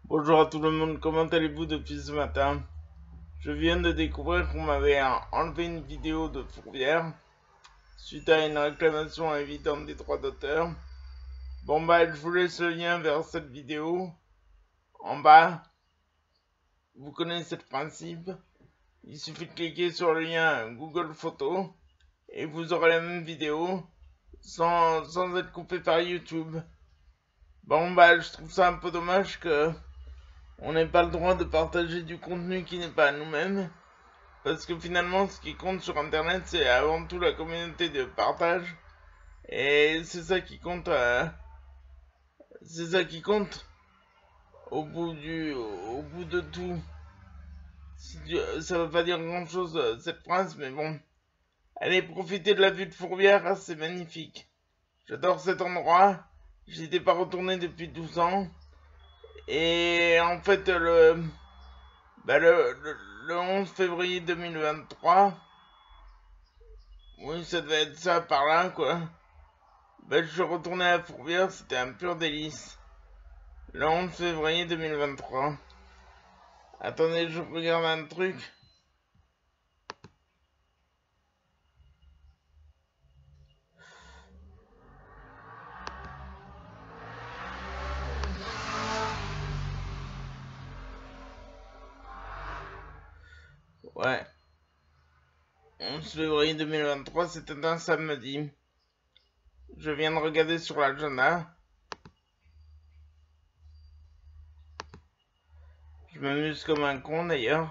Bonjour à tout le monde, comment allez-vous depuis ce matin? Je viens de découvrir qu'on m'avait enlevé une vidéo de Fourvière suite à une réclamation évidente des droits d'auteur. Bon bah je vous laisse le lien vers cette vidéo en bas. Vous connaissez le principe. Il suffit de cliquer sur le lien Google Photos et vous aurez la même vidéo sans être coupé par YouTube. Bon bah je trouve ça un peu dommage que on n'ait pas le droit de partager du contenu qui n'est pas à nous-mêmes. Parce que finalement, ce qui compte sur Internet, c'est avant tout la communauté de partage. Et c'est ça qui compte. C'est ça qui compte au bout de tout. Ça veut pas dire grand-chose cette phrase, mais bon. Allez, profitez de la vue de Fourvière, c'est magnifique. J'adore cet endroit. J'y étais pas retourné depuis 12 ans. Et en fait, le 11 février 2023, oui, ça devait être ça par là, quoi. Je suis retourné à Fourvière, c'était un pur délice. Le 11 février 2023. Attendez, je regarde un truc. Ouais. 11 février 2023, c'était un samedi. Je viens de regarder sur l'agenda. Je m'amuse comme un con d'ailleurs.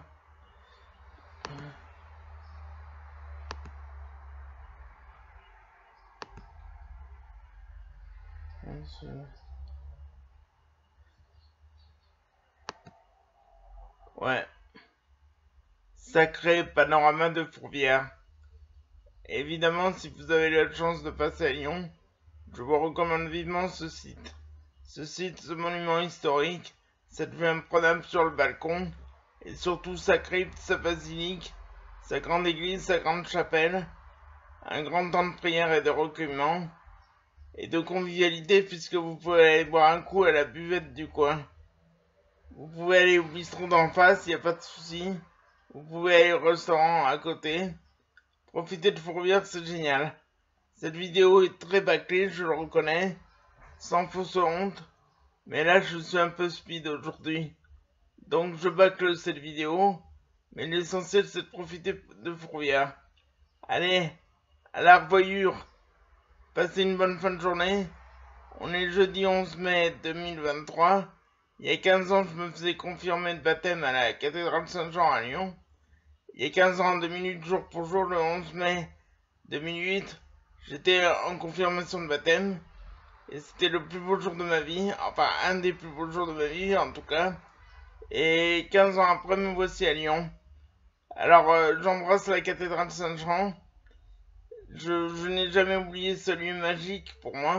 Ouais. Sacré panorama de Fourvière. Évidemment, si vous avez la chance de passer à Lyon, je vous recommande vivement ce site. Ce monument historique, cette vue imprenable sur le balcon, et surtout sa crypte, sa basilique, sa grande église, sa grande chapelle, un grand temps de prière et de recueillement, et de convivialité puisque vous pouvez aller boire un coup à la buvette du coin. Vous pouvez aller au bistrot d'en face, y a pas de souci. Vous pouvez aller au restaurant à côté. Profitez de Fourvière, c'est génial. Cette vidéo est très bâclée, je le reconnais, sans fausse honte. Mais là, je suis un peu speed aujourd'hui. Donc, je bâcle cette vidéo. Mais l'essentiel, c'est de profiter de Fourvière. Allez, à la revoyure. Passez une bonne fin de journée. On est jeudi 11 mai 2023. Il y a 15 ans, je me faisais confirmer de baptême à la cathédrale Saint-Jean à Lyon. Il y a 15 ans, 2 minutes jour pour jour, le 11 mai 2008, j'étais en confirmation de baptême. Et c'était le plus beau jour de ma vie, enfin un des plus beaux jours de ma vie en tout cas. Et 15 ans après, me voici à Lyon. Alors j'embrasse la cathédrale Saint-Jean. Je n'ai jamais oublié ce lieu magique pour moi.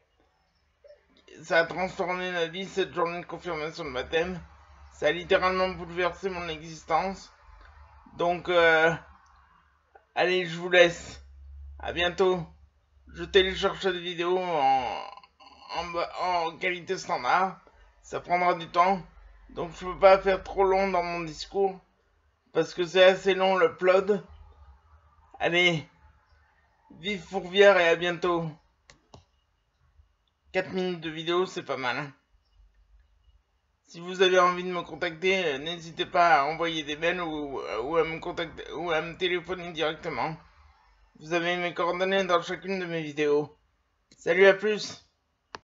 Ça a transformé ma vie, cette journée de confirmation de baptême. Ça a littéralement bouleversé mon existence. Donc allez, je vous laisse. À bientôt. Je télécharge cette vidéo en qualité standard. Ça prendra du temps. Donc je peux pas faire trop long dans mon discours. Parce que c'est assez long le upload. Allez. Vive Fourvière et à bientôt. 4 minutes de vidéo, c'est pas mal. Si vous avez envie de me contacter, n'hésitez pas à envoyer des mails ou à me contacter ou à me téléphoner directement. Vous avez mes coordonnées dans chacune de mes vidéos. Salut, à plus!